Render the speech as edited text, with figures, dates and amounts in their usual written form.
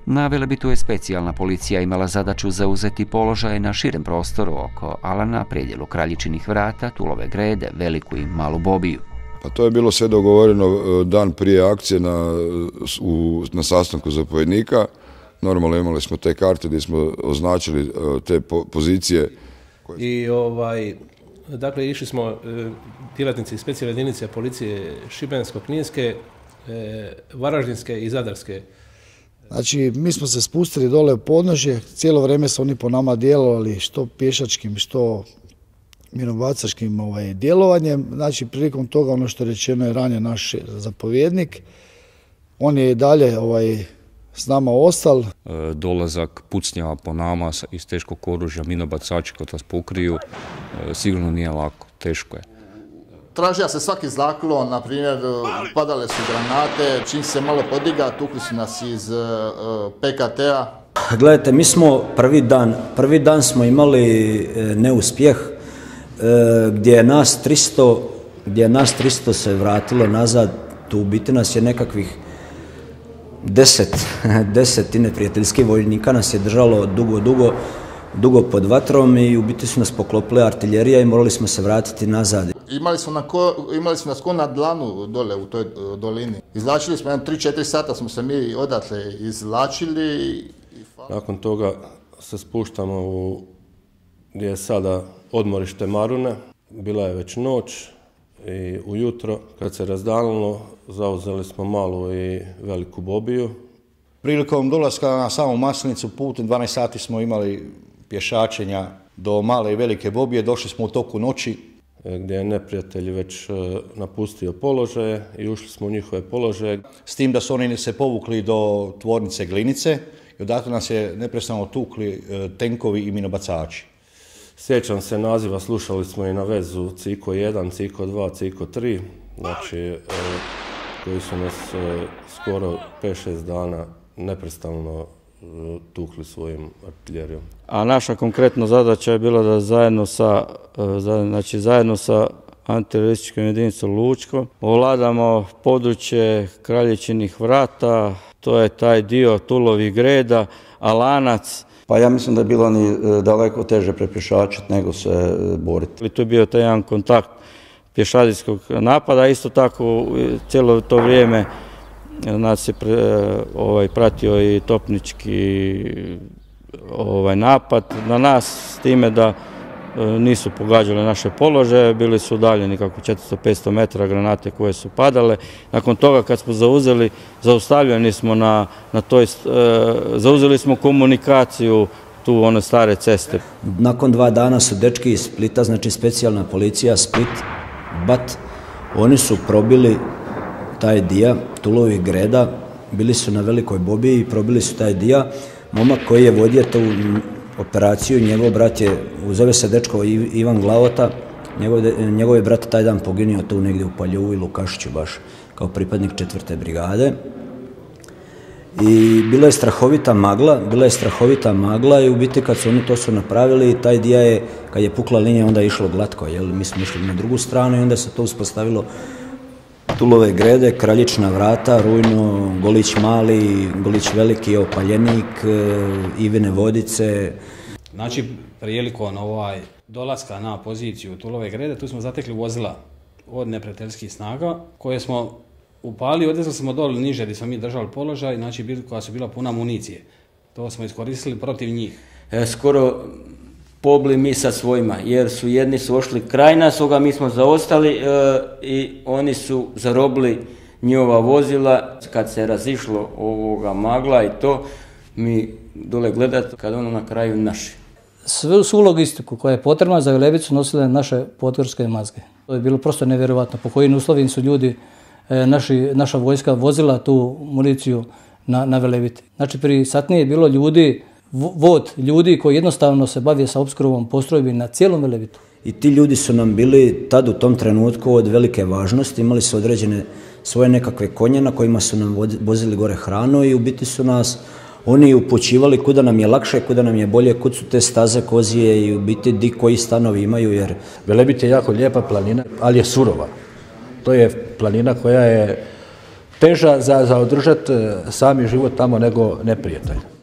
Na Velebitu je specijalna policija imala zadaću zauzeti položaj na širem prostoru oko Alana, predjelu Kraljičinih vrata, Tulove grede, Veliku i Malu Bobiju. Pa to je bilo sve dogovoreno dan prije akcije na sastanku zapovjednika. Normalno imali smo te karte gdje smo označili te pozicije. Dakle, išli smo djelatnici specijalne jedinice policije Šibensko-kninske, Varaždinske i Zadarske. Znači, mi smo se spustili dole u podnožje, cijelo vrijeme su oni po nama djelovali što pješačkim, što minobacačkim djelovanjem. Znači, prilikom toga, ono što rečeno je ranije naš zapovjednik, on je i dalje s nama ostal. Dolazak pucnjava po nama iz teškog oružja, minobacači kad vas pokriju, sigurno nije lako, teško je. Tražija se svaki zaklon, na primjer, padale su granate, čim se malo podiga, tukli su nas iz PKT-a. Gledajte, mi smo prvi dan smo imali neuspjeh gdje je nas 300 se vratilo nazad, tu u biti nas je nekakvih 10 neprijateljskih vojnika nas je držalo dugo pod vatrom i u biti su nas poklopile artiljerija i morali smo se vratiti nazad. Imali smo nas ko na dlanu dole u toj dolini. Izvlačili smo 3-4 sata, smo se mi odatle izvlačili. Nakon toga se spuštamo gdje je sada odmorište Marune. Bila je već noć i ujutro kad se razdanilo zauzeli smo Malu i Veliku Bobiju. Prilikom dolaska na samu Maslenicu putem 12 sati smo imali pješačenja do Male i Velike Bobije, došli smo u toku noći. Gdje je neprijatelj već napustio položaje i ušli smo u njihove položaje. S tim da su oni se povukli do tvornice Glinice i odatle nas je neprestano tukli tenkovi i minobacači. Sjećam se naziva, slušali smo i na vezu Ciko 1, Ciko 2, Ciko 3, znači koji su nas skoro 5-6 dana neprestano tukli svojim artiljerijom. A naša konkretna zadaća je bila da zajedno sa antiterorističkom jedinicom Lučko ovladamo područje Kraljičinih vrata, to je taj dio Tulovih greda, Alanac. Pa ja mislim da je bilo ni daleko teže prepješačiti nego se boriti. Tu je bio taj jedan kontakt pješadijskog napada, isto tako cijelo to vrijeme nas je pratio i topnički napad na nas, s time da nisu pogađale naše položaje, bili su udaljeni kako 400-500 metara granate koje su padale. Nakon toga kad smo zaustavljeni smo zauzeli smo komunikaciju tu one stare ceste. Nakon 2 dana su dečki iz Splita, znači specijalna policija Split, BAT, oni su probili taj dio Tulovih greda, bili su na Velikoj Bobiji i probili su taj dio. Momak koji je vodio tu operaciju, njegov brat je, zove se dečko Ivan Glavota, njegov je brat taj dan poginio tu negdje u Paljuvu i Lukašiću baš kao pripadnik 4. brigade. I bila je strahovita magla i u biti kad su oni to su napravili, taj dio je, kad je pukla linija, onda je išlo glatko, mi smo išli na drugu stranu i onda se to uspostavilo Tulove grede, Kraljična vrata, Rujno, Golić Mali, Golić Veliki, Opaljenik, Ivine Vodice. Znači, prilikom dolaska na poziciju Tulove grede, tu smo zatekli vozila od neprijateljskih snaga koje smo upali, odnesli smo dole niže gdje smo mi držali položaj, znači koja su bila puna municije. To smo iskoristili protiv njih. Skoro pobili mi sa svojima, jer su jedni su ošli kraj nas, mi smo zaostali i oni su zarobili njihova vozila. Kad se razišlo magla i to, mi dole gledati kad ono na kraju naši. Svu logistiku koja je potrebna za Velebicu nosile naše podgorske mazge. To je bilo prosto nevjerovatno po kojim uslovima su ljudi, naša vojska vozila tu municiju na Velebiti. Znači prije satnije je bilo ljudi koji jednostavno se bavije sa opskrbom postrojbi na cijelom Velebitu. I ti ljudi su nam bili tad u tom trenutku od velike važnosti, imali su određene svoje nekakve konje na kojima su nam vozili gore hranu i u biti su nas oni upućivali kuda nam je lakše, kuda nam je bolje, kud su te staze kozije i u biti di koji stanovi imaju. Jer Velebit je jako lijepa planina, ali je surova. To je planina koja je teža za održati sami život tamo nego neprijatelj.